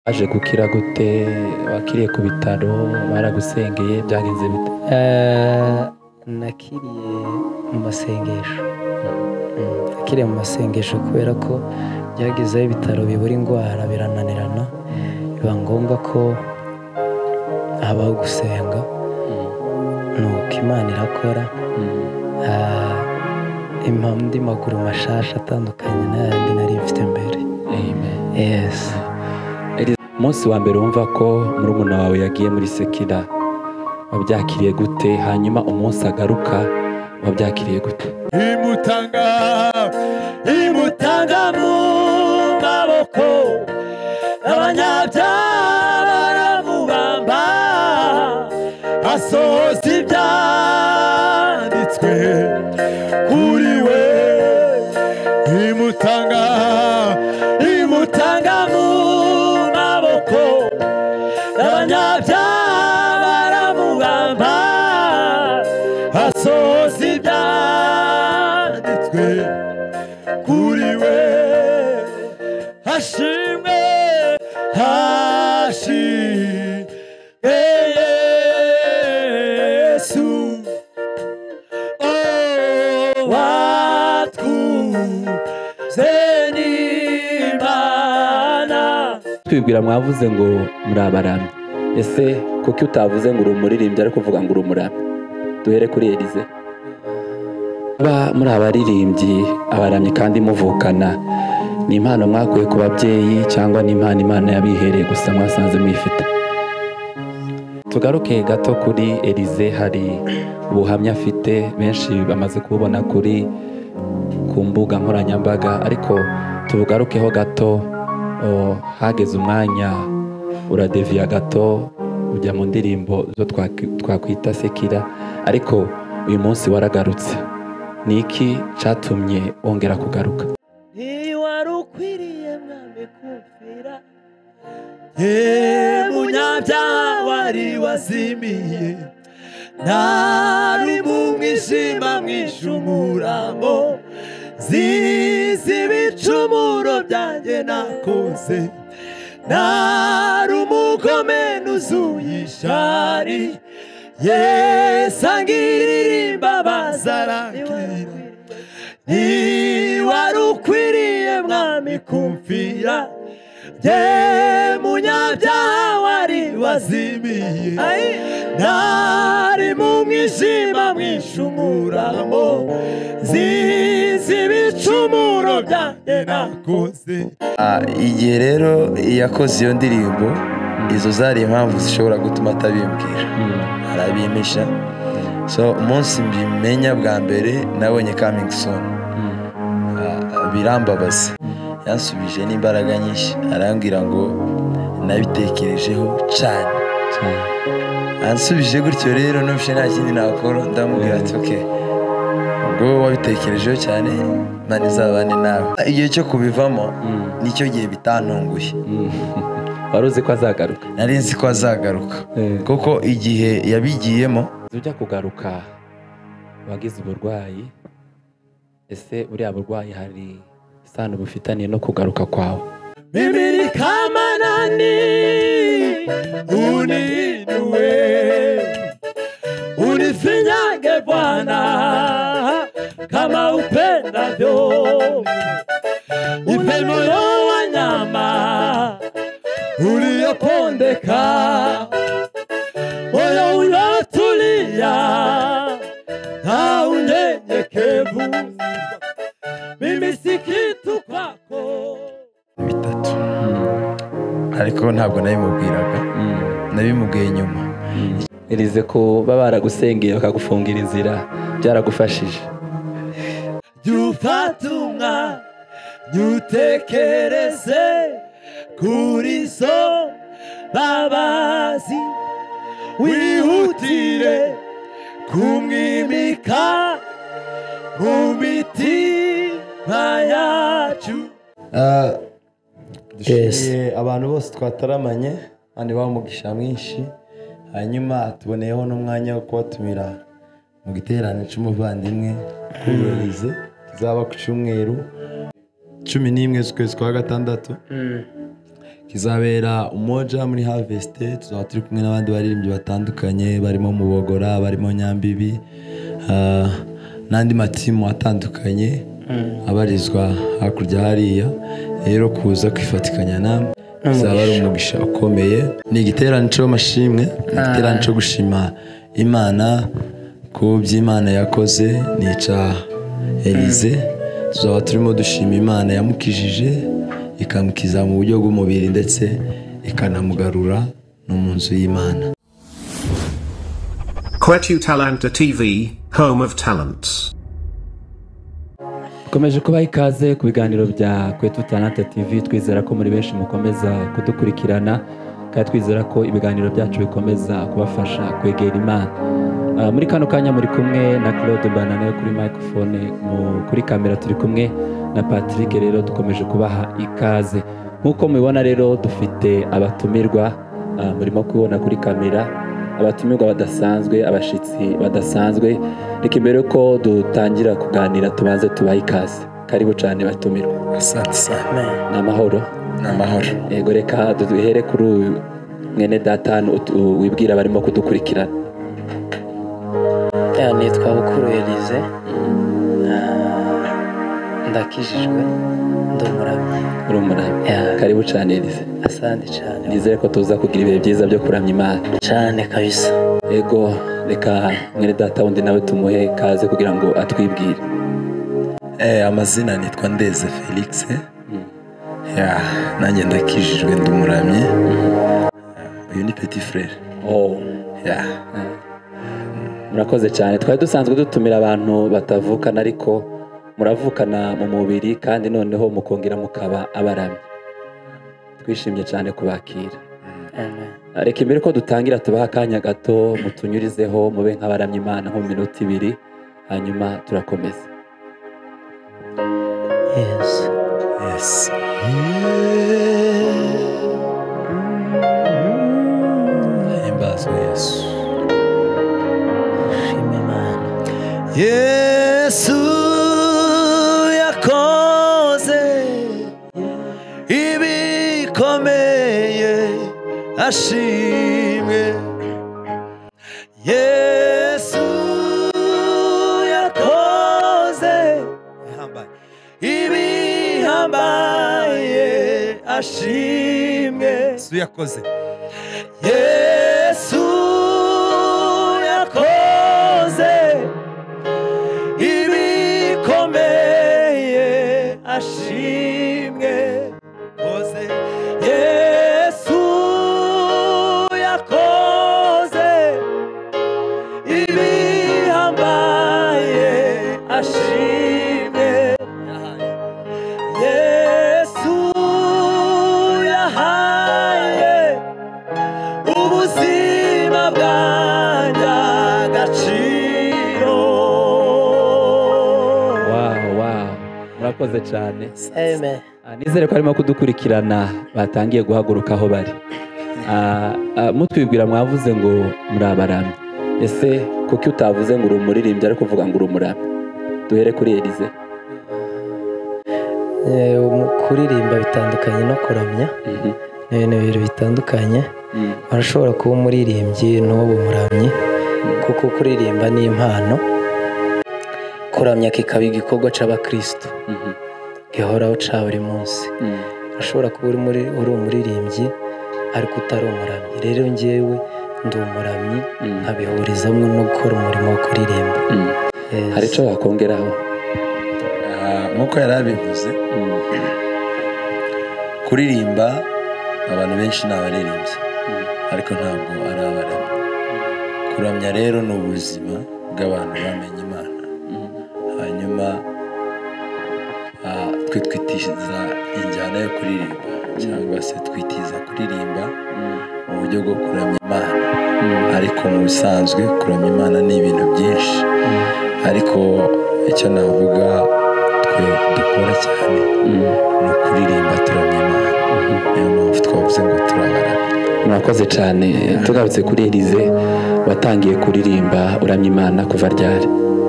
aje gukira gute? Wakiriye ku bitaro baragusengeye byagenze bite? Nakiriye mu masengesho. Nakiriye mu masengesho kubera ko byagezeho ibitaro bibura indwara birananirana, biba ngombwa ko habaho gusenga. Nuko Imana irakora, andi maguru mashasha atandukanye n'ayandi nari mfite mbere. Amen. Yes. Umunsi wa mbere wumva ko murumuna wawe yagiye muri Sekira wabyakiriye gute? Hanyuma umunsi agaruka wabyakiriye gute? imutanga mu maboko abanyabyaha baramubamba, asohoza ibyanditswe kuri we. imutanga mu maboko abanyabyaha baramubamba, asohoza ibyanditswe kuri we. Hashimwe Yesu, watwuze n'Imana. Twibwira mwavuze ngo muri abaramyi, ese kuki utavuze ngo uri umuririmbyi ariko uvuga ngo uri umuramyi? Duhere kuri Elize. Muri abaririmbyi, abaramyi kandi muvukana, ni impano mwakuye ku babyeyi cyangwa ni impano Imana yabihereye gusa mwasanze mwifite? Tugaruke gato kuri Elize. Hari ubuhamya afite, benshi bamaze kububona ku mbuga nkoranyambaga, ariko tubugarukeho gato. Hageze umwanya uradeviya gato ujya mu ndirimbo zo twakwita Sekira, ariko uyu munsi waragarutse. Ni iki cyatumye wongera kugaruka? Ntiwari ukwiriye mwami kumvira, munyabyaha wari wazimiye, nari mu mwijima mwinshi umurambo, zizi ibicumuro byanjye nakoze, nari umugome nuzuye ishari, Yesu angirira imbabazi arankira. Ntiwari ukwiriye mwami kumvira, munyabyaha wari wazimiye, nari mu mwijima mwinshi umurambo, zizi ibicumuro byanjye nakoze. Igihe rero yakoze iyo ndirimbo, izo zari impamvu zishobora gutuma atabimbwira, arabimpisha. So umunsi mbimenya bwa mbere nabonye coming soon, birambabaza. Yansubije n'imbaraga nyinshi, arambwira ngo nabitekerejeho cyane. Ansubije gutyo rero numvise nta kindi nakora, ndamubwira ati okay, ubwo wabitekerejeho cyane, Imana izabane nawe. Igihe cyo kubivamo nicyo gihe bitantunguye. Wari uzi ko azagaruka? Nari nzi ko azagaruka, kuko igihe yabigiyemo. Ujya kugaruka wagize uburwayi, ese buriya burwayi hari isano bufitaniye no kugaruka kwawe? Mimi kama nani uniinue, unifinyage Bwana kama upendavyo, nipe moyo wa nyama uliopondeka, moyo uliotulia na unyenyekevu, mimi si kitu kwako. Bitatu, ariko ntabwo nabimubwiraga, nabimubwiye nyuma. Elize ko baba baragusengeye bakagufungira inzira byaragufashije? Jufatunga nyutekereze kuri so babazi, wihutire kumwimika mu mitima yacu. Dushimiye abantu bose twataramanye kandi bamugisha mwinshi, hanyuma tuboneyeho n'umwanya wo kubatumira mu giterane cy'umuvandimwe kuri Elize, kizaba ku cyumweru 11 z'ukwezi kwa gatandatu. kizabera Umoja muri Harvest. Tuzaba turi kumwe n'abandi baririmbyi batandukanye barimo Mubogora, barimo Nyambibi, n'andi matimu atandukanye abarizwa hakurya hariya. Rero kuza kwifatikanya namwe bizaba ari umugisha ukomeye. Ni igiterane cy'amashimwe, igiterane cyo gushima Imana ku by'Imana yakoze. Nica Elize tuzaba turimo dushima Imana yamukijije, ikamukiza mu buryo bw'umubiri ndetse ikanamugarura no mu nzu y'Imana. Kwetu Talanta TV, home of talents. Dukomeje kubaha ikaze ku biganiro bya Kwetu Talanta TV. Twizera ko muri benshi mukomeza kudukurikirana, kandi twizera ko ibiganiro byacu bikomeza kubafasha kwegera Imana. Muri kano kanya muri kumwe na Claude Banane kuri microphone, kuri kamera turi kumwe na Patrick. Rero dukomeje kubaha ikaze. Nkuko mubibona rero dufite abatumirwa, murimo kubona kuri kamera, abatumirwa badasanzwe, abashitsi badasanzwe. Reka imbere ko dutangira kuganira tubanze tubaha ikaze. Karibu cyane batumirwa. Asante sana. Namahoro. Namahoro. Yego, reka duhere kuri mwene data wibwira barimo kudukurikirana. Nitwa Bukuru Elize, ndakijijwe, ndumuramyi. Urumuramyi. Karibu cyane Elize. Asante cyane. Nizere ko tuza kugira ibihe byiza byo kuramya Imana. Cyane kabisa. Yego, reka mwene data wundi nawe tumuhe kaze kugira ngo atwibwire. Amazina nitwa Ndeze Felix. Nanjye ndakijijwe, ndumuramyi. Uyu ni Petit Frere. Murakoze cyane. Twari dusanzwe dutumira abantu batavukana, ariko muravukana mu mubiri kandi noneho mukongera mukaba abaramyi. Twishimye cyane kubakira. Reka imbere ko dutangira tubaha akanya gato mutunyurizeho mube nk'abaramya Imana nko mu minota 2, hanyuma turakomeza. Yes. Himbazwe Yesu. Shima Imana. Yesu yakoze ibikomeye, ashimwe. Yesu yakoze ibihambaye, ashimwe. Yesu yakoze. Yesu yakoze ibikomeye, ashimwe. Koze. Yesu yakoze ibihambaye, ashimwe. Yesu yahaye ubuzima bwanjye agaciro. Murakoze cyane. Amen. Nizere ko arimo kudukurikirana batangiye guhaguruka aho bari. Mutwibwira, mwavuze ngo muri abaramyi. Ese kuki utavuze ngo uri umuririmbyi ariko uvuga ngo uri umuramyi? Duhere kuri Elize. Kuririmba bitandukanye no kuramya. Ni ibintu bibiri bitandukanye. Urashobora kuba umuririmbyi n'ubu umuramyi, kuko kuririmba ni impano, kuramya kikaba igikorwa cy'abakristo gihoraho cya buri munsi. Urashobora kuba uri umuririmbyi ariko utari umuramyi. Rero njyewe ndi umuramyi, nkabihurizamo no gukora umurimo wo kuririmba. Hari icyo wakongeraho? Nk'uko yari abivuze, kuririmba abantu benshi ni abaririmbyi ariko ntabwo ari abaramyi. Kuramya rero ni ubuzima bw'abantu bamenye Imana. Hanyuma twe twitiza injyana yo kuririmba, cyangwa se twitiza kuririmba mu buryo bwo kuramya Imana. Ariko mu bisanzwe kuramya Imana ni ibintu byinshi, ariko icyo navuga twe dukora cyane ni ukuririmba turamya Imana. Niyo mpamvu twavuze ngo turabaramya. Murakoze cyane. Tugarutse kuri Elize, watangiye kuririmba uramya Imana kuva ryari?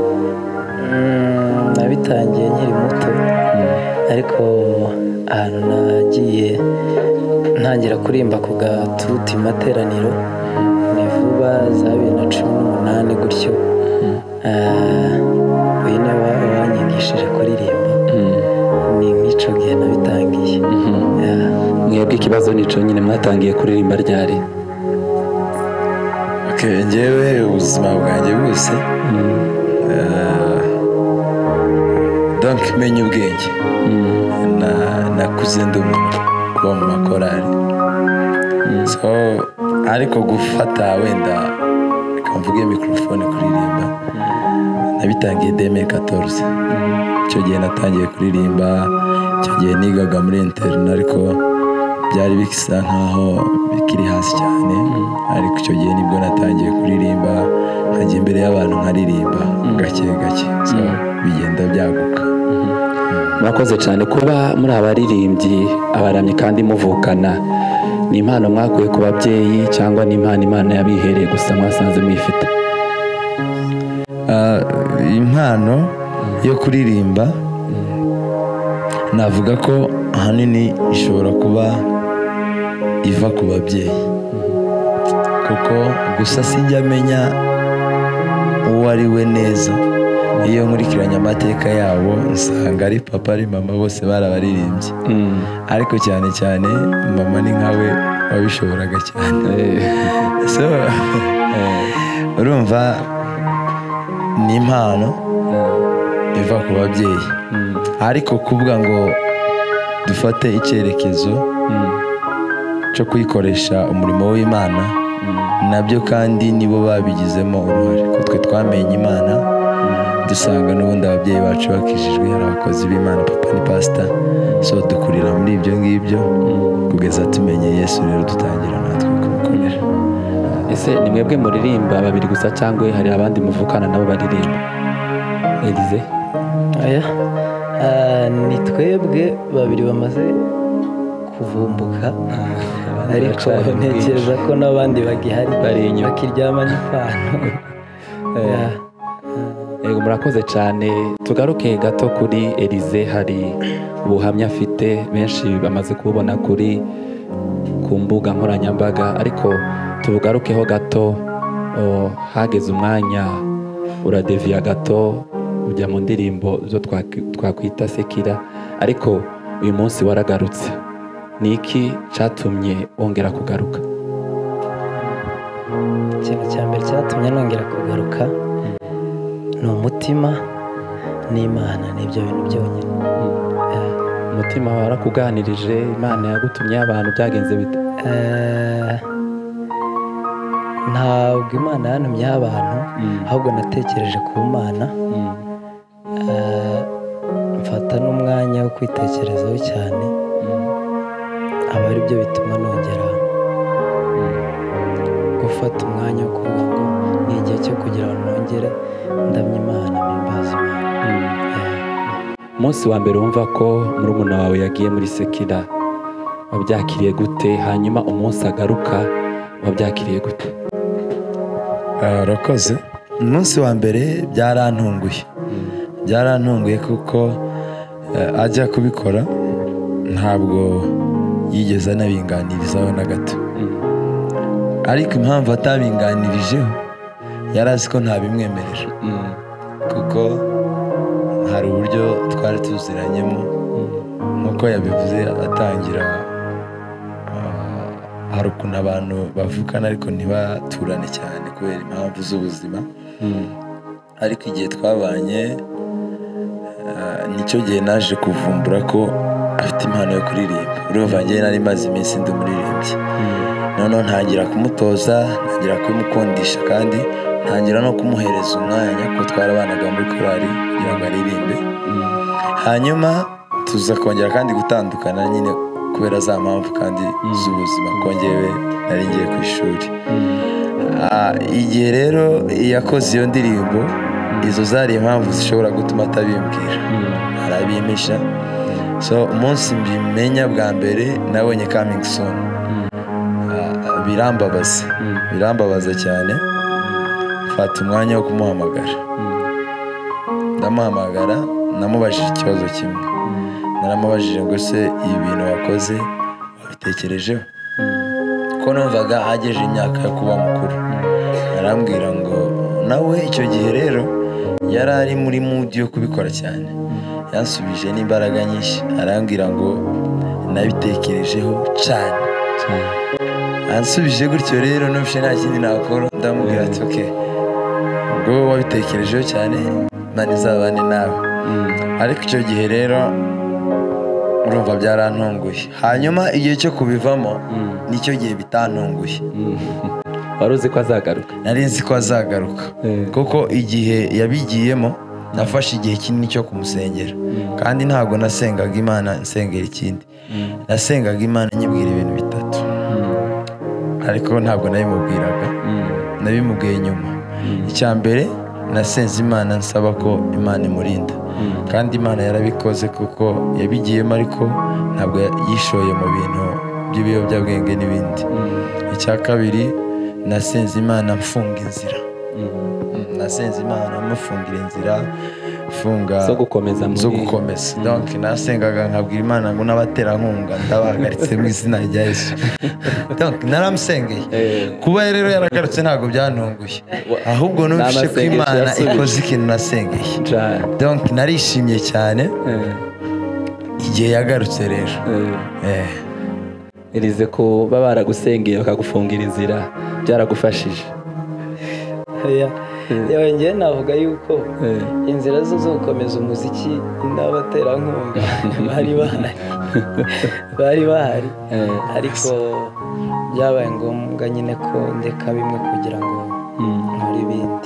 Nabitangiye nkiri muto, ariko ahantu nagiye ntangira kuririmba ku gatuti materaniro ni vuba za 2018 gutyo. Uyu ni wanyigishije kuririmba, ni nk'ico gihe nabitangiye. Mwebwe ikibazo nico nyine mwatangiye kuririmba ryari? njyewe ubuzima bwanjye bwose donc menya ubwenge nakuze ndi umuntu uba mu makorari, so ariko gufata wenda reka mvuge mikorofone kuririmba nabitangiye 2014. icyo gihe natangiye kuririmba, icyo gihe nigaga muri interna ariko byari bisa nkaho bikiri hasi cyane, ariko icyo gihe nibwo natangiye kuririmba, nkajya imbere y'abantu nkaririmba gake gake, so bigenda byaguka. Murakoze cyane kuba muri abaririmbyi abaramyi kandi muvukana. Ni impano mwakuye ku babyeyi cyangwa ni impano Imana yabihereye gusa mwasanze mwifite? Impano yo kuririmba navuga ko ahanini ishobora kuba iva ku babyeyi, kuko gusa sinjya amenya uwo ari we neza. Iyo nkurikiranye amateka yabo nsanga ari papa ari mama bose barabaririmbye, ariko cyane cyane mama ni nkawe wabishoboraga cyane. So urumva ni impano iva ku babyeyi, ariko kuvuga ngo dufate icyerekezo cyo kuyikoresha umurimo w'Imana nabyo kandi nibo babigizemo uruhare, ko twe twamenye Imana dusanga n'ubundi ababyeyi bacu bakijijwe, hari abakozi b'Imana, papa ni pastor, so dukurira muri ibyo ngibyo kugeza tumenye Yesu, rero dutangira natwe kumukorera. Ese ni mwebwe muririmba babiri gusa cyangwa hari abandi muvukana nabo baririmba? Elize? Aya ni twebwe babiri bamaze kuvumbuka, ariko ntekereza ko n'abandi bagihari bakiryama n'ipano. Yego, murakoze cyane. Tugaruke gato kuri Elize. Hari ubuhamya afite benshi bamaze kubona ku mbuga nkoranyambaga, ariko tubugarukeho gato. Hageze umwanya uradeviya gato ujya mu ndirimbo zo twakwita sekira, ariko uyu munsi waragarutse. Ni iki cyatumye wongera kugaruka? Ikintu cya mbere cyatumye nongera kugaruka ni umutima n'Imana, n'ibyo bintu byonyine. Umutima warakuganirije, Imana yagutumye abantu, byagenze bite? Ntabwo Imana yantumye abantu, ahubwo natekereje ku Mana, mfata n'umwanya wo kwitekerezaho cyane, aba ari byo bituma nongera gufata umwanya wo kuvuga ngo ni igihe cyo kugira ngo nongere ndamye Imana, mpimbaze Imana. Umunsi wa mbere wumva ko murumuna wawe yagiye muri sekira wabyakiriye gute? Hanyuma umunsi agaruka wabyakiriye gute? Urakoze. Umunsi wa mbere byarantunguye kuko ajya kubikora ntabwo yigeze anabinganirizaho na gato, ariko impamvu atabinganirijeho yari azi ko ntabimwemerera, kuko hari uburyo twari tuziranyemo nk'uko yabivuze atangira. Hari ukuntu abantu bavukana ariko ntibaturane cyane kubera impamvu z'ubuzima, ariko igihe twabanye nicyo gihe naje kuvumbura ko afite impano yo kuririmba. Urumva njye nari maze iminsi ndi umuririmbyi, noneho ntangira kumutoza, ntangira kumukundisha, kandi ntangira no kumuhereza umwanya kuko twarabanaga muri korari kugira ngo aririmbe. Hanyuma tuza kongera kandi gutandukana nyine kubera za mpamvu kandi z'ubuzima, ko njyewe nari ngiye ku ishuri. Igihe rero yakoze iyo ndirimbo, izo zari impamvu zishobora gutuma atabimbwira, arabimpisha. So umunsi mbimenya bwa mbere nabonye coming soon, birambabaza cyane. Mfata umwanya wo kumuhamagara, ndamuhamagara, namubajije ikibazo kimwe. Naramubajije ngo se ibi bintu wakoze wabitekerejeho? ko numvaga ageje imyaka yo kuba mukuru. Arambwira ngo nawe icyo gihe rero yari ari muri mood yo kubikora cyane, yansubije n'imbaraga nyinshi, arambwira ngo nabitekerejeho cyane. Ansubije gutyo rero numvise nta kindi nakora, ndamubwira ati okay, ubwo wabitekerejeho cyane Imana izabane nawe. Ariko icyo gihe rero urumva byarantunguye. Hanyuma igihe cyo kubivamo nicyo gihe bitantunguye. wari uzi ko azagaruka? Nari nzi ko azagaruka kuko igihe yabigiyemo nafashe igihe kinini cyo kumusengera, kandi ntabwo nasengaga Imana nsengera ikindi, nasengaga Imana nyibwira ibintu bitatu, ariko ntabwo nabimubwiraga, nabimubwiye nyuma. Icya mbere nasenze Imana nsaba ko Imana imurinda, kandi Imana yarabikoze kuko yabigiyemo, ariko ntabwo yishoye mu bintu by'ibiyobyabwenge n'ibindi. Icya kabiri nasenze Imana mfunga inzira, nasenze Imana mufungira inzira, funga zo gukomeza donc nasengaga nkabwira Imana ngo n'abaterankunga ndabahagaritse mu izina rya Yesu. Donc naramusengeye. Kuba rero yaragarutse ntabwo byantunguye, ahubwo numvise ko Imana ikoze ikintu nasengeye. Donc narishimye cyane igihe yagarutse rero. Irize ko baba baragusengeye bakagufungira inzira byaragufashije? yewe njye navuga yuko inzira zo gukomeza umuziki n'abaterankunga bari bahari, ariko byabaye ngombwa nyine ko ndeka bimwe kugira ngo nkore ibindi.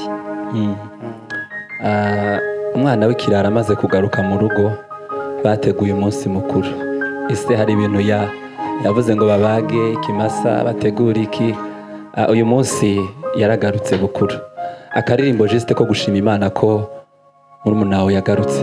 Umwana w'ikirara amaze kugaruka mu rugo, bateguye umunsi mukuru. Ese hari ibintu yavuze ngo babage ikimasa, bategura iki? Uyu munsi yaragarutse bukuru. Akaririmbo juste ko gushima Imana ko murumuna wawe yagarutse.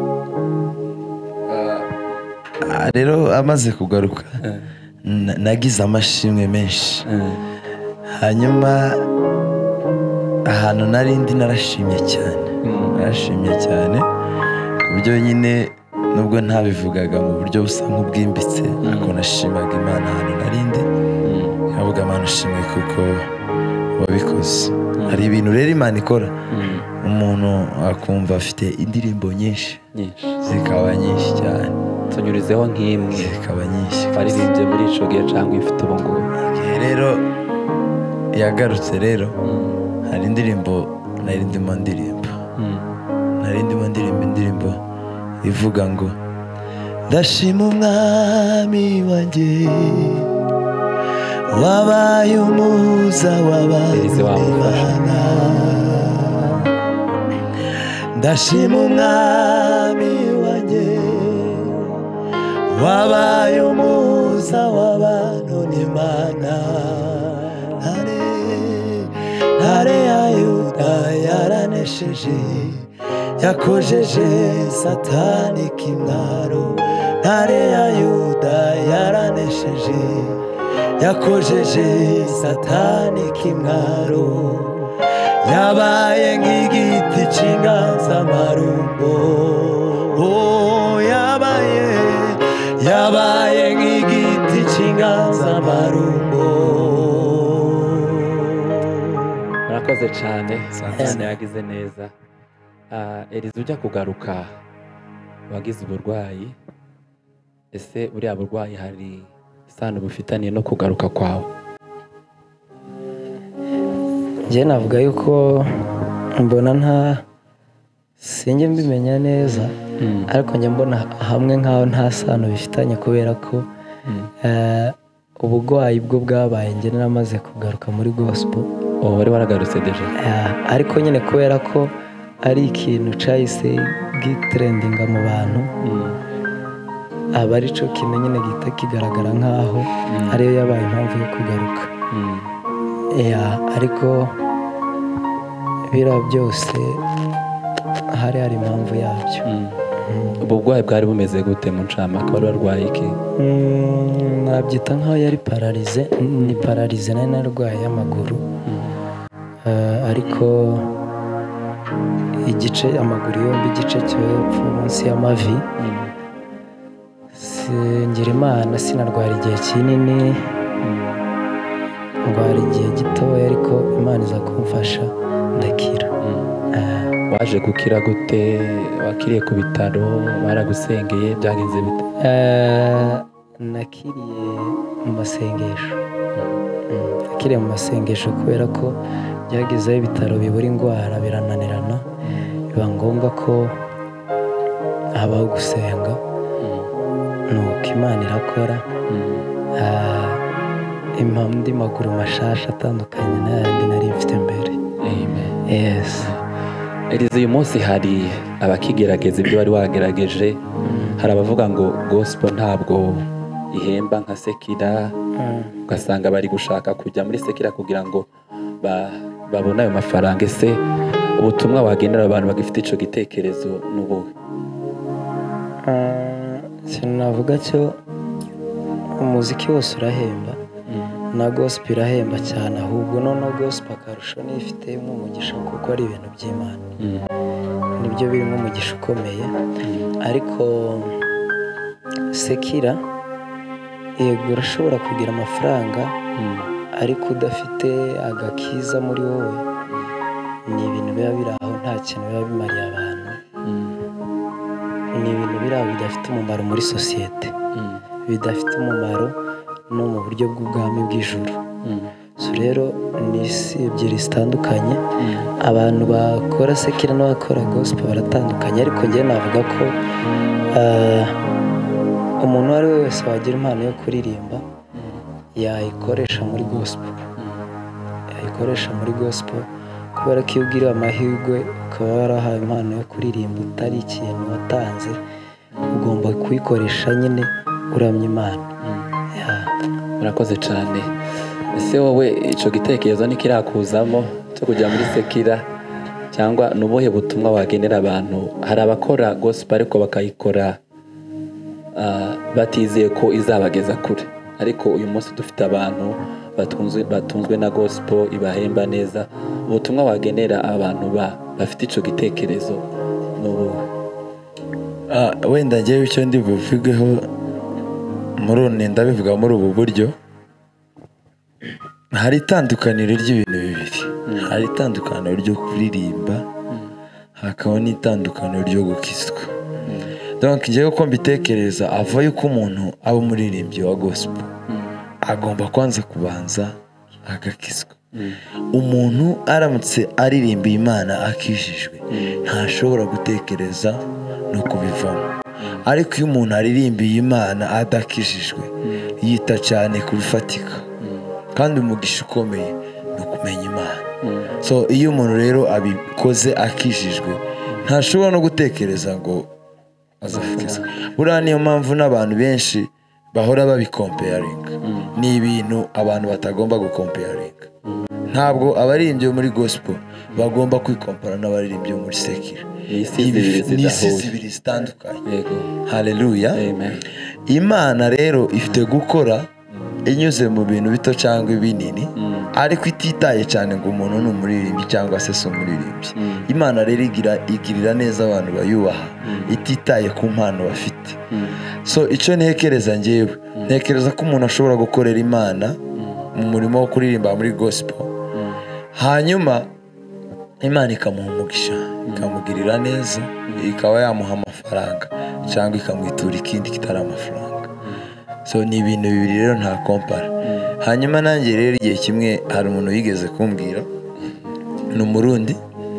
Rero amaze kugaruka nagize amashimwe menshi. Hanyuma ahantu narindi narashimye cyane ku buryo nyine nubwo ntabivugaga mu buryo busa nk'ubwimbitse, ariko nashimaga Imana ahantu narindi, nkavuga Imana ushimwe kuko wabikoze. Hari ibintu rero Imana ikora, umuntu akumva afite indirimbo nyinshi zikaba nyinshi cyane. Tunyurizeho nk'imwe zikaba nyinshi waririmbye muri ico gihe cyangwa ifite ubu ngubu. Igihe rero yagarutse rero hari indirimbo narindimo indirimbo ivuga ngo ndashima umwami wanjye wabaye umuhuza w'abana, ndashima umwami wanjye wabaye umuhuza w'abantu n'Imana. Ntare ya Yuda yaranesheje, yakojeje Satani kimwaro. Ntare ya Yuda yaranesheje, yakojeje Satani kimwaro. Yabaye nk'igiti cy'inganzamarumbo, yabaye nk'igiti cy'inganzamarumbo. Murakoze cyane, Imana yagize neza. Irize ujya kugaruka wagize uburwayi, ese buriya burwayi hari isano bufitaniye no kugaruka kwawe? njye navuga yuko mbona sinjye mbimenya neza, ariko njye mbona hamwe nk'aho nta sano bifitanye, kubera ko ubugwayi bwo bwabaye njye naramaze kugaruka muri gospel. Wari waragarutse deje? Ariko nyine kubera ko ari ikintu cyahise gitrendinga mu bantu, aba ari cyo kintu nyine gihita kigaragara nk'aho ariyo yabaye impamvu yo kugaruka. Ariko biriya byose hari impamvu yabyo. Ubu burwayi bwari bumeze gute mu ncamake? Wari warwaye iki? Nabyita nk'aho yari pararize. Ni pararize nari narwaye y'amaguru, ariko amaguru yombi, igice cyo hepfo munsi y'amavi, ngira Imana sinarwara igihe kinini. ndwara igihe gitoya ariko Imana iza kumfasha ndakira. waje gukira gute? Wakiriye ku bitaro, baragusengeye, byagenze bite? Nakiriye mu masengesho. Nakiriye mu masengesho kubera ko byagezeho ibitaro bibura indwara birananirana, biba ngombwa ko habaho gusenga, nuko Imana irakora. Impa andi maguru mashasha atandukanye n'ayandi nari mfite mbere. Amen. Yes. Elize, uyu munsi hari abakigerageza ibyo wari wagerageje. Hari abavuga ngo gospel ntabwo ihemba nka sekira, ugasanga bari gushaka kujya muri sekira kugira ngo babone ayo mafaranga. Ese ubutumwa wagenera abantu bagifite icyo gitekerezo n'ubuhe? Ikintu navuga cyo, umuziki wose urahemba na gospel irahemba cyane, ahubwo noneho gospel akarusho niyo ifitemo umugisha kuko ari ibintu by'Imana. Nibyo birimo umugisha ukomeye. Ariko sekira yego urashobora kugira amafaranga, ariko udafite agakiza muri wowe ni ibintu biba biri aho, nta kintu biba bimariye abantu. Ni ibintu biri aho bidafite umumaro muri sosiyete, bidafite umumaro no mu buryo bw'ubwami bw'ijuru. So rero ni isi ebyiri zitandukanye. Abantu bakora sekira n'abakora gospel baratandukanye, ariko njye navuga ko umuntu uwo ari we wese wagira impano yo kuririmba yayikoresha muri gospel. Yayikoresha muri gospel kubera ko iyo ugiriwe amahirwe ukaba warahawe impano yo kuririmba utari ikintu watanze, ugomba kuyikoresha nyine uramya Imana. Murakoze cyane. Ese wowe icyo gitekerezo ntikirakuzamo cyo kujya muri sekira, cyangwa ni ubuhe butumwa wagenera abantu? Hari abakora gospel ariko bakayikora batizeye ko izabageza kure, ariko uyu munsi dufite abantu batunzwe na gospel ibahemba neza. Ubutumwa wagenera abantu bafite icyo gitekerezo ni ubuhe? Wenda njyewe icyo ndi buvugeho ndabivuga muri ubu buryo. Hari itandukaniro ry'ibintu bibiri. Hari itandukaniro ryo kuririmba, hakaba n'itandukaniro ryo gukizwa. Donc njyewe uko mbitekereza, ava yuko umuntu aba umuririmbyi wa gospel, agomba kwanza kubanza agakizwa. Umuntu aramutse aririmbiye Imana akijijwe, ntashobora gutekereza no kubivamo. Ariko iyo umuntu aririmbiye Imana adakijijwe, yita cyane ku bifatika, kandi umugisha ukomeye ni ukumenya Imana. So iyo umuntu rero abikoze akijijwe, ntashobora no gutekereza ngo azakizwa. Buriya niyo mpamvu n'abantu benshi bahora babikomparinga. Ni ibintu abantu batagomba gukomparinga. Ntabwo abaririmbyi bo muri gospel bagomba kwikompara n'abaririmbyi bo muri sekira. Ni isi zibiri zitandukanye. Haleluya. Imana rero ifite gukora inyuze mu bintu bito cyangwa binini, ariko ititaye cyane ngo umuntu ni umuririmbyi cyangwa se si umuririmbyi. Imana rero igirira neza abantu bayubaha, ititaye ku mpano bafite. So icyo ntekereza njyewe, ntekereza ko umuntu ashobora gukorera Imana mu murimo wo kuririmba muri gospel, hanyuma Imana ikamuha umugisha, ikamugirira neza, ikaba yamuha amafaranga cyangwa ikamwitura ikindi kitari amafaranga. So ni ibintu bibiri rero nta kompara. Hanyuma nanjye rero igihe kimwe hari umuntu yigeze kumbwira, ni umurundi,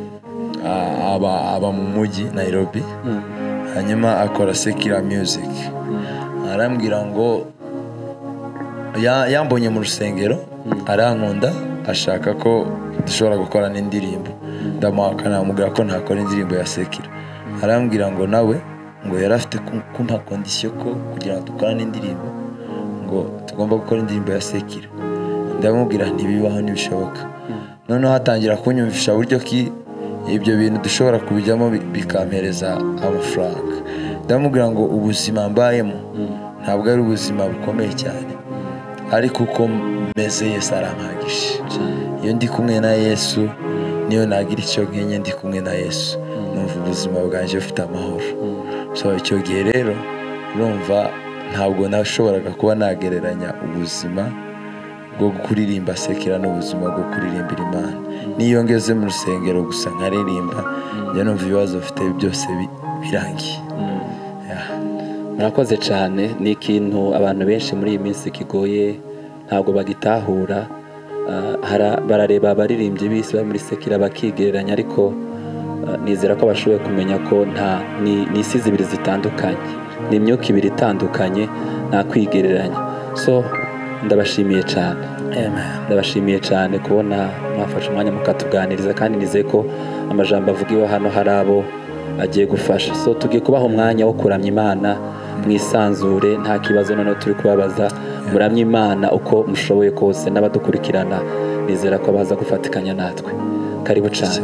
aba mu mujyi Nairobi, hanyuma akora sekira music. Arambwira ngo yambonye mu rusengero, arankunda, ashaka ko dushobora gukora n'indirimbo. Ndamuhakana, amubwira ko ntakora indirimbo ya sekira. Arambwira ngo nawe ngo yari afite kumpa kondisiyo ko kugira ngo dukorane indirimbo, ngo tugomba gukora indirimbo ya sekira. Ndamubwira ntibibaho, ntibishoboka. Noneho hatangira kunyumvisha buryo ki ibyo bintu dushobora kubijyamo bikampereza amafaranga. Ndamubwira ngo ubuzima mbayemo ntabwo ari ubuzima bukomeye cyane, ariko uko meze Yesu arampagije. Iyo ndi kumwe na Yesu, niyo nagira icyo nkenye ndi kumwe na Yesu, numva ubuzima bwanjye bufite amahoro. So icyo gihe rero urumva ntabwo nashoboraga kuba nagereranya ubuzima bwo kuririmba sekera n'ubuzima bwo kuririmbira Imana. Niyo ngeze mu rusengero gusa nkaririmba njya numva ibibazo mfite byose birangiye. Murakoze cyane. Ni ikintu abantu benshi muri iyi minsi kigoye ntabwo bagitahura. Barareba abaririmbyi b'isi bari muri sekera bakigereranya, ariko nizera ko bashoboye kumenya ko ni isi zibiri zitandukanye, ni imyuka ibiri itandukanye, nta kwigereranya. So ndabashimiye cyane, ndabashimiye cyane kubona mwafashe umwanya mukatuganiriza, kandi nizeye ko amajambo avugiwe hano hari abo agiye gufasha. So tugiye kubaha umwanya wo kuramya Imana mwisanzure, nta kibazo. Noneho turi kubabaza muramye Imana uko mushoboye kose, n'abadukurikirana nizera ko baza gufatikanya natwe. Karibu cyane.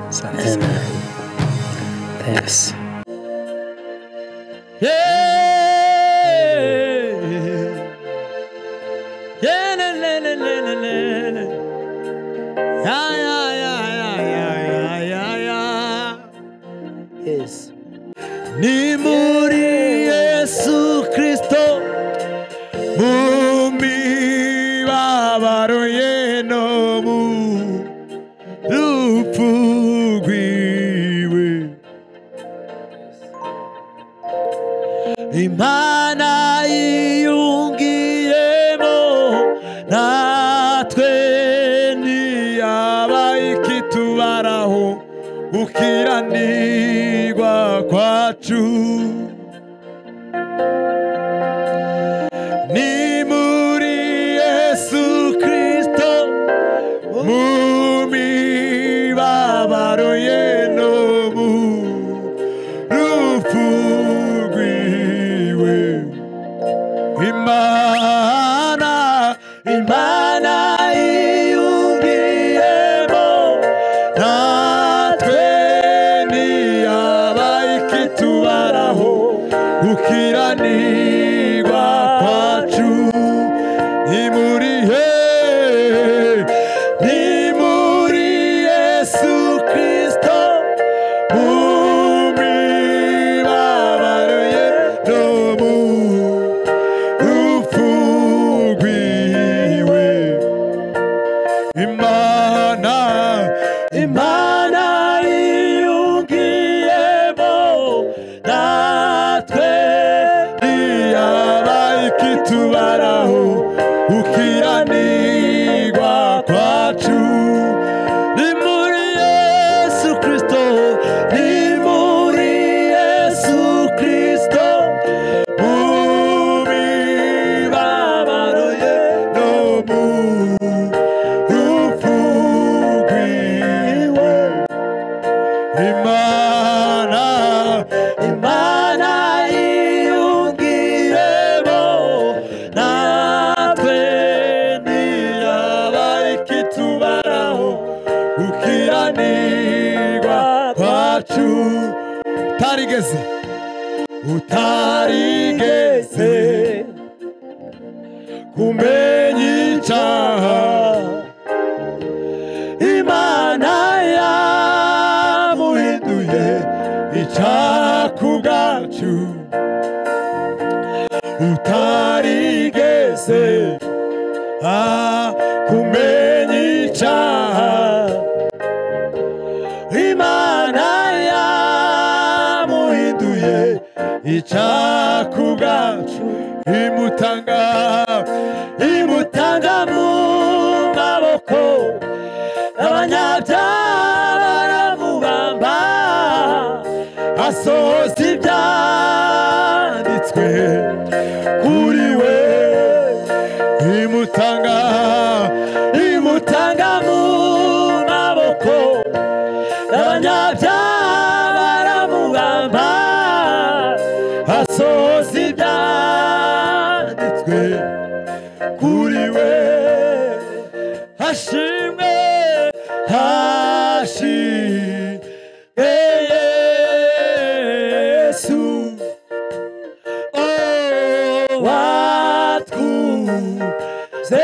Thanks. Yes. Ni muri Yesu Kristo mu mibabaro ye no mu rupfu rwiwe Imana yiyungiyemo natwe ntiyaba ikitubaraho gukiranirwa kwacu. Ni muri Yesu Kristo mu mibabaro ye no mu rupfu rwiwe Imana yiyungiyemo natwe ntiyaba ikitubaraho gukiranirwa kwacu. Ni muri Yesu Kristo mu mibabaro ye no mu rupfu rwiwe Imana yiyungiyemo natwe ntiyaba ikitubaraho gukiranirwa kwacu. Ni muri Yesu Kristo, ni muri Yesu Kristo mu mibabaro ye no mu rupfu rwiwe Imana yiyungiyemo natwe ntiyaba ikitubaraho gukiranirwa kwacu. utarigeze kumenya icyaha Imana yamuhinduye icyaha ku bwacu utarigeze kumenya icyaha Imana yamuhinduye icyaha ku bwacu imutanga mu maboko abanyabyaha baramubamba asohoza ibyanditswe kuri we imutanga mu maboko abanyabyaha baramubamba asohoza ibyanditswe kuri we hashimwe Yesu watwuze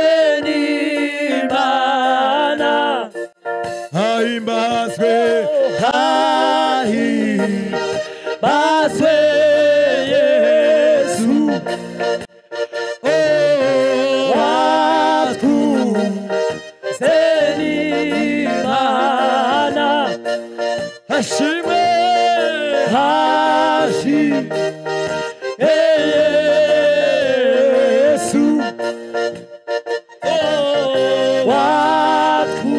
n'Imana ahimbazwe Yesu watwuze Senimana Hashime Hashi Yesu Waku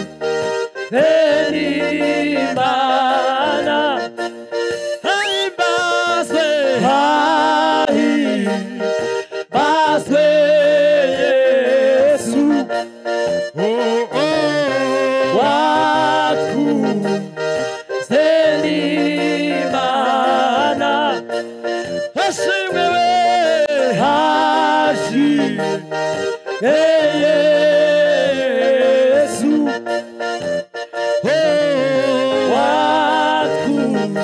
Senimana Haibaswe Haibaswe Yesu Waku Senimana Hashimwe Hashi Yesu Waku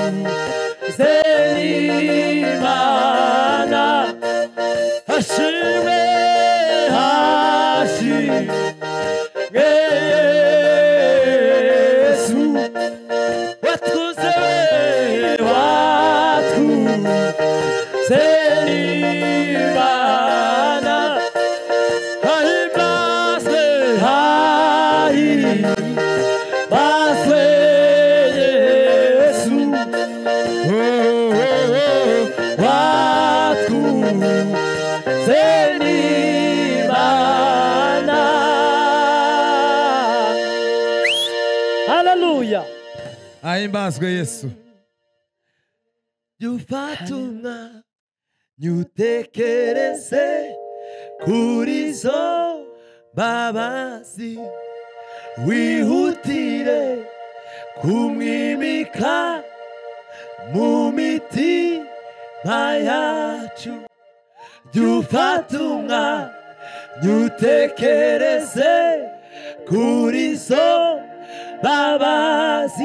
Senimana Hashimwe Hashi Yesu Watuze Watu Senimana Haibaswe Haibaswe Yesu Watu Senimana. Hallelujah. ahimbazwe Yesu. Yufatuna nyutekereze kuri zo mbabazi wihutire kumwimika mu mitima yacu. Yufatuna nyutekereze kuri zo mbabazi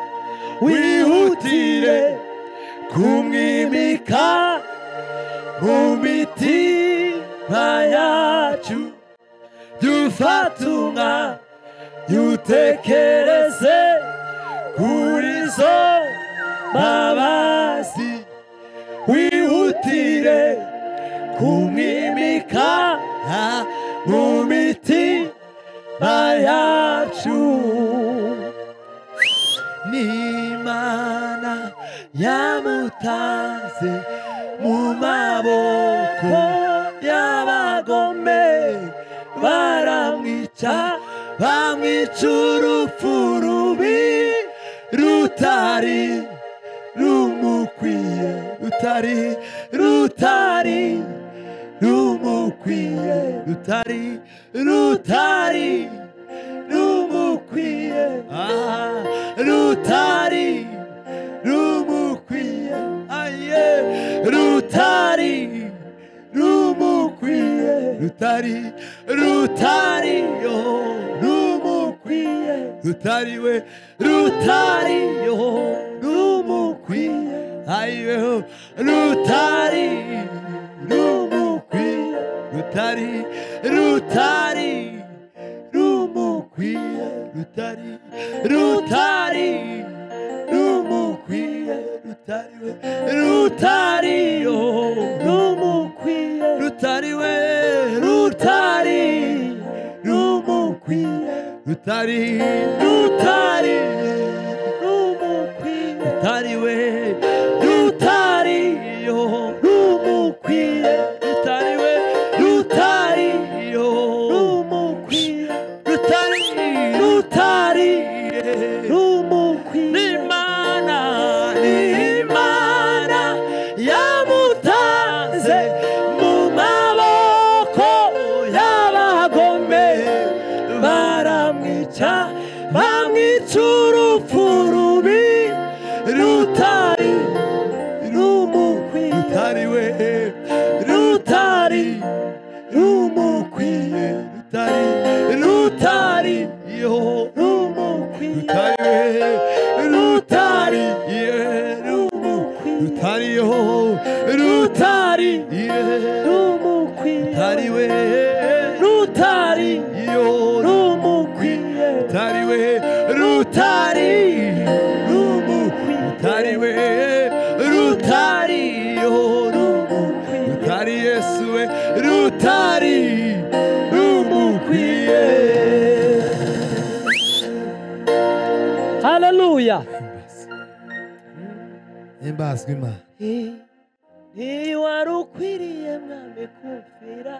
wihutire kumwimika mu mitima yacu. Yufatuna nyutekereze kuri zo mbabazi wihutire kumwimika mu mitima yacu. N'Imana yamutanze mu maboko y'abagome baramwica bamwica urupfu rubi rutari rumukwiye rutari rumukwiye rutari rumukwiye rutari rumukwiye aye rutari rumukwiye rutari yo rumukwiye rutari we rutari yo rumukwiye aye rutari rumukwiye rutari rumukwiye rutari rumukwiye rutari we rutari yo rumukwiye rutari we rutari rumukwiye rutari rumukwiye rutari we rutari yo rumukwiye rutari we rutari yo rumukwiye rutari rumukwiye. N'Imana yamutanze mu maboko y'abagome baramwica bamwica urupfu rubi rutari rumukwiye rutari we rutari rumukwiye rutari yo rumukwiye rutari rutari yo rutari rumukwiye rutari we rutari yo rumukwiye rutari we rutari rumukwiye rutari we rutari yo rumukwiye rutari Yesu we rutari rumukwiye. haleluya himbazwe Imana wari ukwiriye mwami kumvira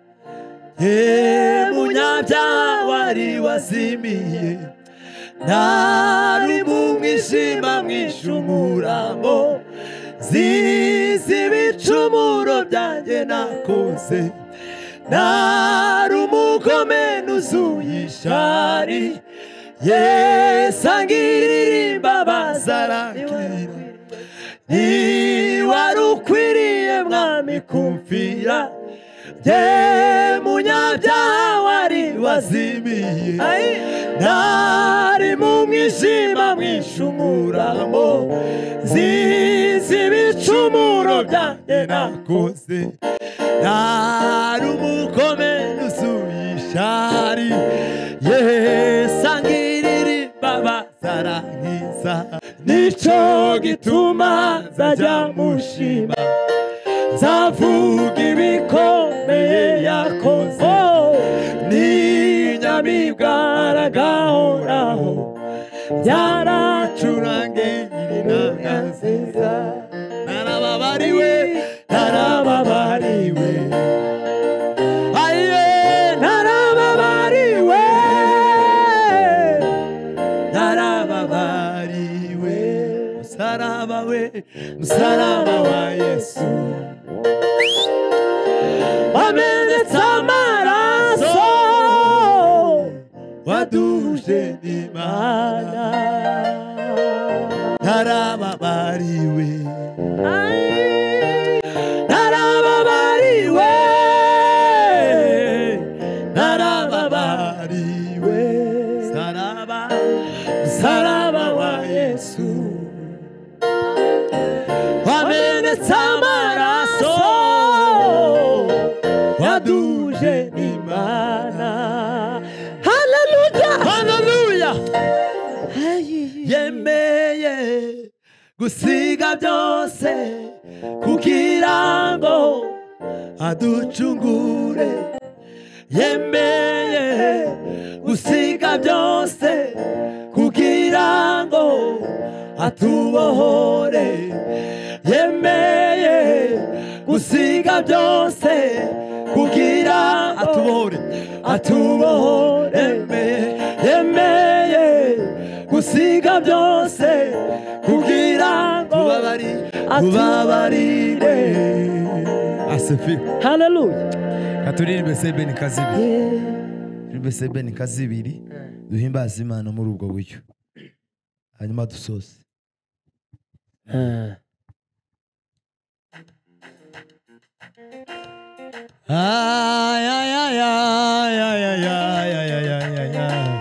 munyabyaha wari wazimiye ntari mu mwijima mwinshi umuramo zizi ibicumuro byanjye nakoze ntari umugome nuzuye ishari Yesu angirira imbabazi arankira wari ukwiriye mwami kumvira munyabyaha wari wazimiye ntari mu mwijima mwinshi umuramo zizi ibicumuro byanjye nakoze ntari umugome nuzuye ishari Yesu angirira imbabazi arankiza nico gituma nzajya mushima nzavuga ibikomeye yakoze n'inyamibwa aragahoraho byaracurangira inanga nziza narababariwe narababariwe aye narababariwe narababariwe musaraba wa Yesu wamenetse amaraso waduhuje n'Imana narababariwe narababariwe narababariwe musaraba wa Yesu wamenetse amaraso waduje n'Imana haleluya haleluya yemeye gusiga byose kugira ngo aducungure yemeye gusiga byose kugira ngo atubohore yemeye gusiga byose kugira atubohore yemeye gusiga byose kugira ngo tubabarire asifi haleluya katuririmbe sebeni kazibiri turirimbe sebeni kazibiri duhimbaza Imana muri ubwo buryo hanyuma dusoze ay ay ay ay ay ay ay ay ay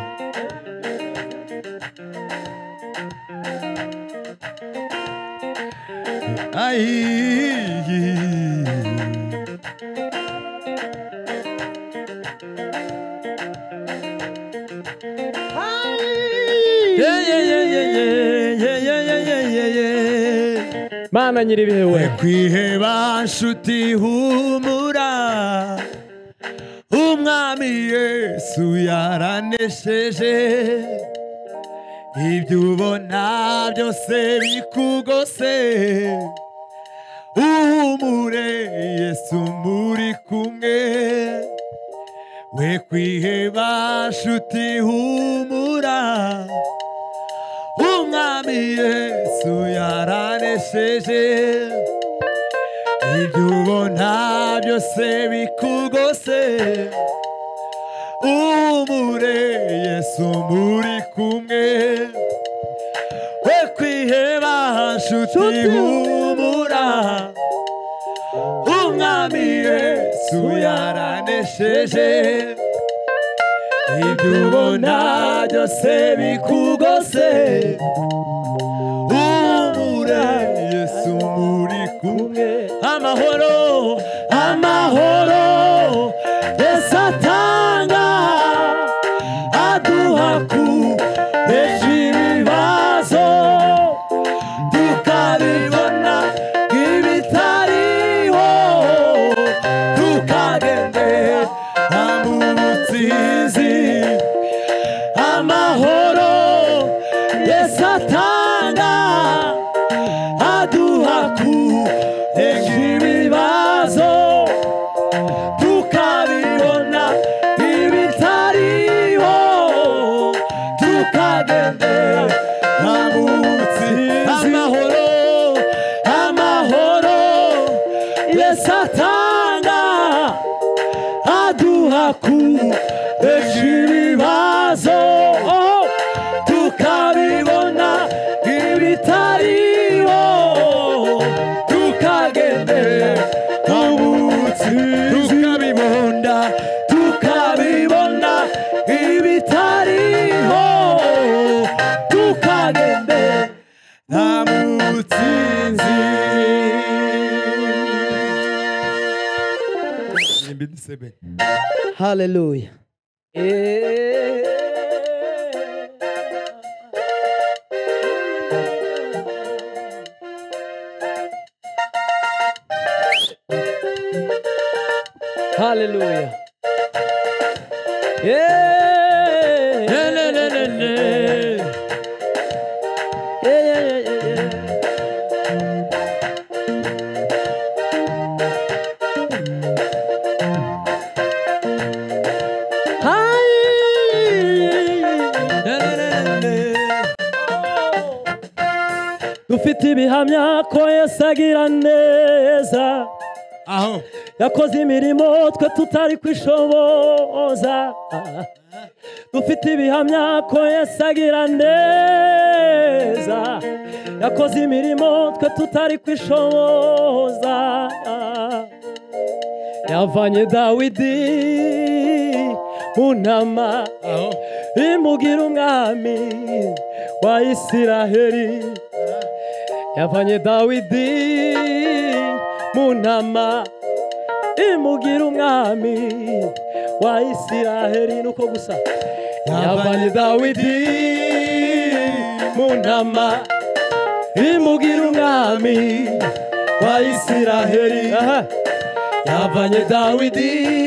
ay Mana nyiribihe we kwiheba nshuti humura umwami Yesu yaranesheje ibyo ubona byose bikugose uhumure Yesu muri kumwe we kwiheba nshuti humura umwami Yesu yaranesheje ibyo ubona byose bikugose umure Yesu muri kumwe we kwiheba nshuti humura umwami Yesu yaranesheje ibyo ubona byose bikugose umure Yesu muri kumwe amahoro amahoro Yesu atanga aduha kunesha ibibazo tukabibona nk'ibitariho tukagendera mu butsinzi amahoro Yesu atanga bitariho tukagende nta mutsinzi. Hallelujah. Hallelujah. Dufite ibihamya ko Yesu agira neza, yakoze imirimo twe tutari kwishoboza. Dufite ibihamya ko Yesu agira neza, yakoze imirimo twe tutari kwishoboza. Yavanye Dawidi mu ntama imugira umwami wa Isiraheli. Yavanye Dawidi mu ntama imugira umwami wa Isiraheli. Nuko gusa yavanye Dawidi mu ntama imugira umwami wa Isiraheli. Yavanye Dawidi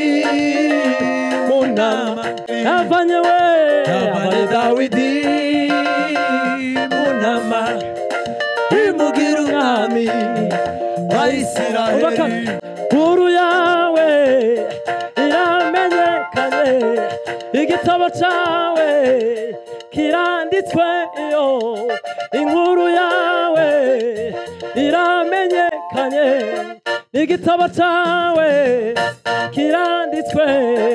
mu ntama, yavanye Dawidi mu ntama imugira umwami wa Isiraheli. Inkuru yawe iramenyekanye, igitabo cyawe kiranditswe iyo. Inkuru yawe iramenyekanye, igitabo cyawe kiranditswe.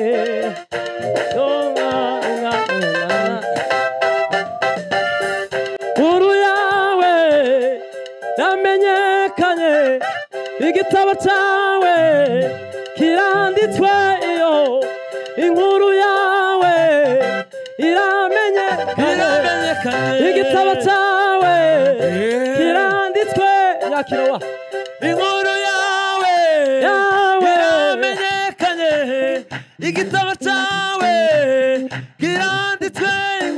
Inkuru yawe iramenyekanye, igitabo cyawe kiranditswe iyo. Inkuru yawe iramenyekanye, igitabo cyawe kiranditswe. Yakirowa inkuru yawe iramenyekanye, igitabo cyawe kiranditswe.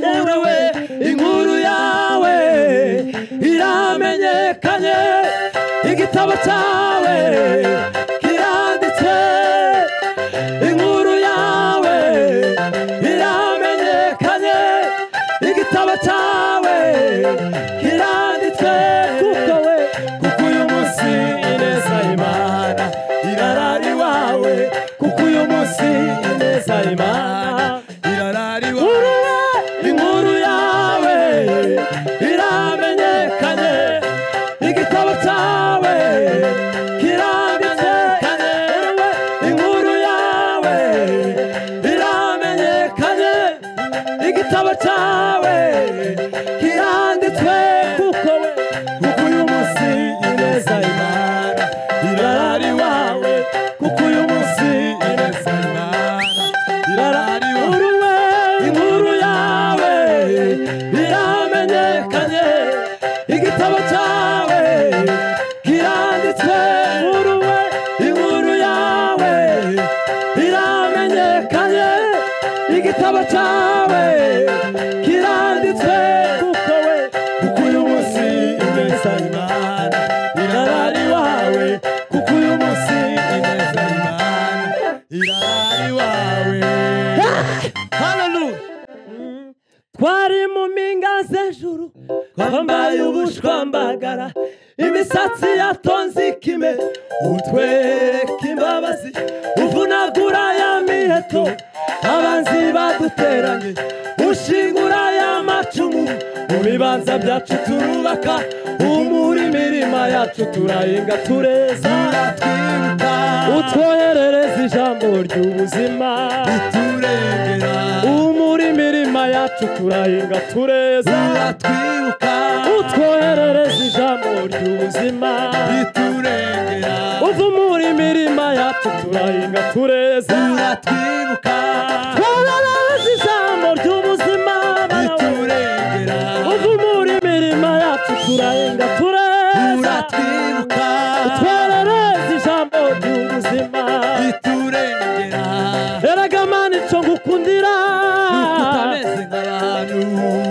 Inkuru yawe iramenyekanye, igitabo cyawe kiranditswe. Inkuru yawe iramenyekanye, igitabo cyawe kiranditswe. Kuko uyu munsi ineza y'Imana irarari wawe, kuko uyu munsi ineza y'Imana irarari wawe. Inkuru yawe iramenyekanye, igitabo cyawe kiranditswe. Inkuru yawe iramenyekanye, igitabo cyawe kiranditswe. Kuko uyu munsi ineza y'Imana irarari wawe, kuko uyu munsi ineza y'Imana irarari wawe. Inkuru yawe iramenyekanye, igitabo cyawe kiranditswe. Inkuru yawe iramenyekanye, igitabo cyawe kiranditswe. Kuko uyu munsi ineza y'Imana irarari wawe, kuko uyu munsi ineza y'Imana irarari wawe. Hallelujah. Twari mu mpinga z'ejuru, twambaye ubushwambagara, imisatsi yatonze ikime. Utwereka imbabazi, uvunagura ya miheto abanzi baduteranye, ushingura ya macumu. Mu bibanza byacu turubaka, umuri imirima yacu turahinga tureza. Utwoherereza ijambo ry'ubuzima riturengera, umuri imirima yacu turahinga tureza. Utwoherereza ijambo ry'ubuzima riturengera, uvumura imirima yacu turahinga tureza. Twoherereza ijambo ry'ubuzima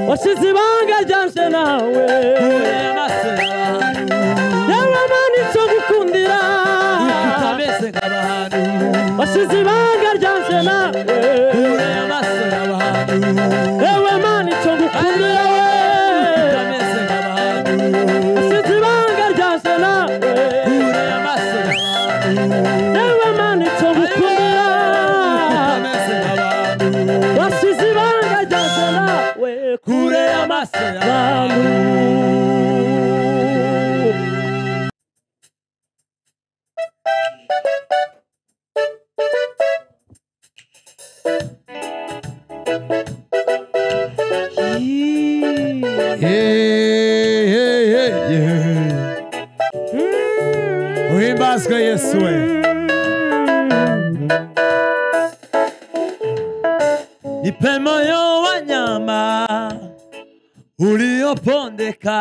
wasize ibanga ryanje nawe kure y'amaso y'abantu yewe mani cyo gukundira utameze nk'abantu wasize ibanga ryanje nawe kure y'amaso y'abantu yewe mani cyo gukundira utameze nk'abantu wasize ibanga ryanje nawe kure y'amaso y'abantu yewe mani cyo gukundira utameze nk'abantu wasize ibanga ryanje nawe kure y'amaso y'abantu. Uhimbazwe Yesu we. Nipe moyo wa nyama uliopondeka,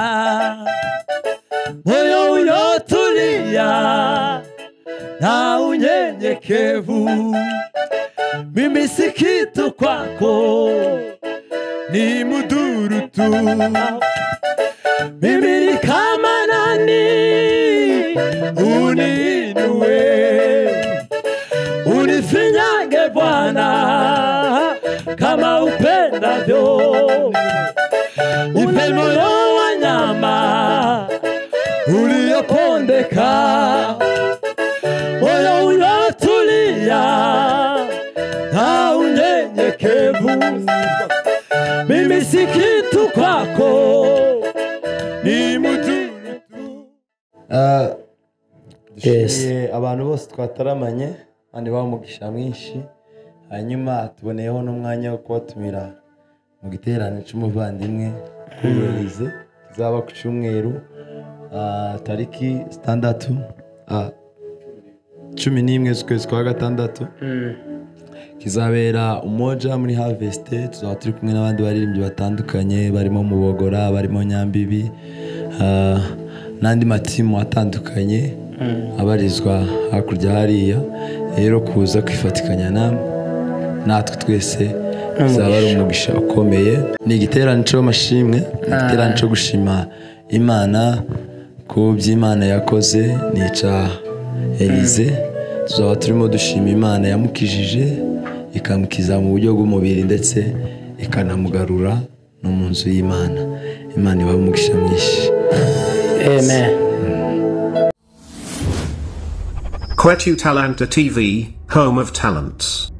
moyo uliotulia na unyenyekevu. Mimi si kitu kwako, ni mudhuru tu. Mimi ni kama nani, uniinue, unifinyange Bwana kama upendavyo. Nipe moyo wa nyama uliopondeka, moyo uliotulia na unyenyekevu. Mimi si kitu kwako, ni mudhuru tu. dushimiye abantu bose twataramanye kandi bamugisha mwinshi, hanyuma tuboneyeho n'umwanya wo kubatumira mu giterane cy'umuvandimwe kwiyerize kizaba ku cyumweru tariki 11 z'ukwezi kwa gatandatu. Kizabera Umoja muri Harvest. Tuzaba turi kumwe n'abandi baririmbyi batandukanye, barimo Mubogora, barimo Nyambibi, n'andi matimu atandukanye abarizwa hakurya hariya. Rero kuza kwifatikanya natwe twese bizaba ari umugisha ukomeye. Ni igiterane cy'amashimwe, igiterane cyo gushima Imana ku by'Imana yakoze nica Elize. Tuzaba turimo dushima Imana yamukijije, ikamukiza mu buryo bw'umubiri ndetse ikanamugarura no mu nzu y'Imana. Imana ibahe umugisha mwinshi. Amen. Kwetu Talanta TV, home of talents.